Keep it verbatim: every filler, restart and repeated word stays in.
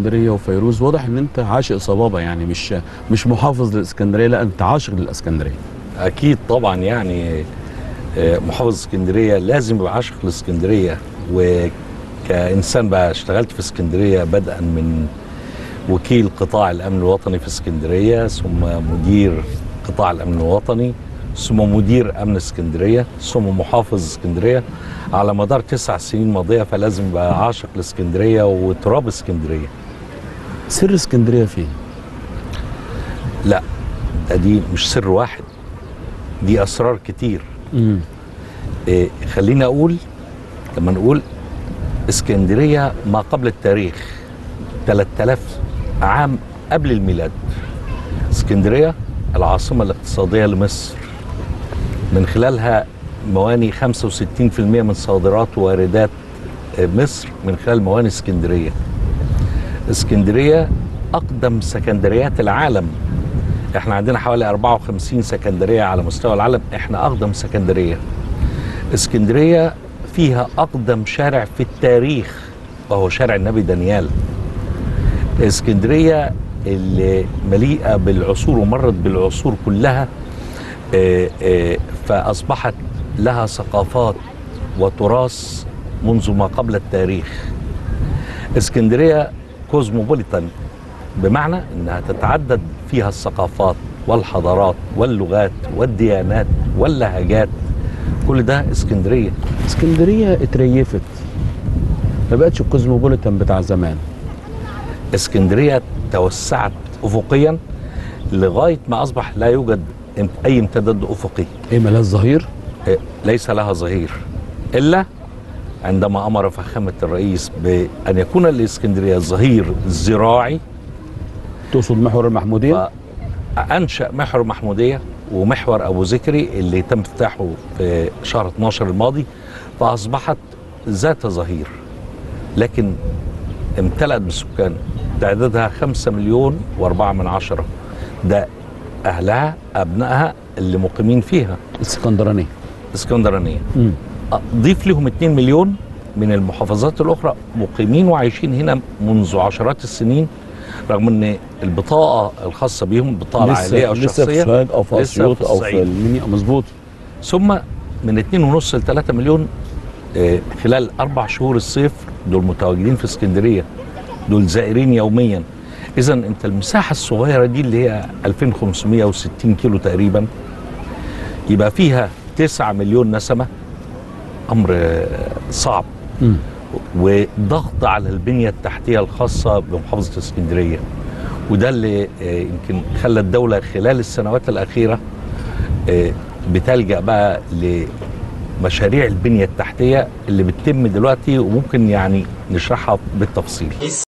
اسكندريه وفيروز، واضح ان انت عاشق صبابه، يعني مش مش محافظ للاسكندريه، لا انت عاشق للاسكندريه. اكيد طبعا، يعني محافظ اسكندريه لازم يبقى عاشق لاسكندريه. وكانسان بقى اشتغلت في اسكندريه بدءا من وكيل قطاع الامن الوطني في اسكندريه، ثم مدير قطاع الامن الوطني، ثم مدير امن اسكندريه، ثم محافظ اسكندريه على مدار تسع سنين ماضيه. فلازم يبقى عاشق لاسكندريه وتراب اسكندريه. سر اسكندريه فين؟ لا، ده دي مش سر واحد، دي اسرار كتير. امم إيه خليني اقول، لما نقول اسكندريه ما قبل التاريخ ثلاثة آلاف عام قبل الميلاد. اسكندريه العاصمه الاقتصاديه لمصر، من خلالها مواني خمسة وستين بالمئة من صادرات وواردات مصر من خلال مواني اسكندريه. اسكندريه اقدم سكندريات العالم، احنا عندنا حوالي أربعة وخمسين سكندريه على مستوى العالم، احنا اقدم سكندريه. اسكندريه فيها اقدم شارع في التاريخ وهو شارع النبي دانيال. اسكندريه اللي مليئه بالعصور ومرت بالعصور كلها، فاصبحت لها ثقافات وتراث منذ ما قبل التاريخ. اسكندريه كوزموبوليتان، بمعنى انها تتعدد فيها الثقافات والحضارات واللغات والديانات واللهجات، كل ده اسكندريه. اسكندريه اتريفت، ما بقتش الكوزموبوليتان بتاع زمان. اسكندريه توسعت افقيا لغايه ما اصبح لا يوجد اي امتداد افقي. ايه، مالهاش ظهير؟ إيه، ليس لها ظهير الا عندما امر فخامه الرئيس بان يكون الاسكندريه ظهير زراعي. تقصد محور المحموديه؟ انشا محور المحموديه ومحور ابو ذكري اللي تم افتتاحه في شهر اتناشر الماضي، فاصبحت ذات ظهير، لكن امتلأت بالسكان. تعدادها خمسة مليون واربعة من عشرة، ده اهلها ابنائها اللي مقيمين فيها. الاسكندرانيه اسكندرانيه. ضيف لهم اتنين مليون من المحافظات الاخرى مقيمين وعايشين هنا منذ عشرات السنين، رغم ان البطاقه الخاصه بيهم، البطاقه العائليه او الشخصيه، لسه في سوهاج او في اسيوط او في المنيا. مظبوط. ثم من اتنين ونص ل ثلاثة مليون خلال اربع شهور الصيف، دول متواجدين في اسكندريه، دول زائرين يوميا. اذا انت المساحه الصغيره دي اللي هي ألفين وخمسمئة وستين كيلو تقريبا، يبقى فيها تسعة مليون نسمه، امر صعب. م. وضغط على البنيه التحتيه الخاصه بمحافظه اسكندريه، وده اللي يمكن خلى الدوله خلال السنوات الاخيره بتلجأ بقى لمشاريع البنيه التحتيه اللي بتتم دلوقتي، وممكن يعني نشرحها بالتفصيل.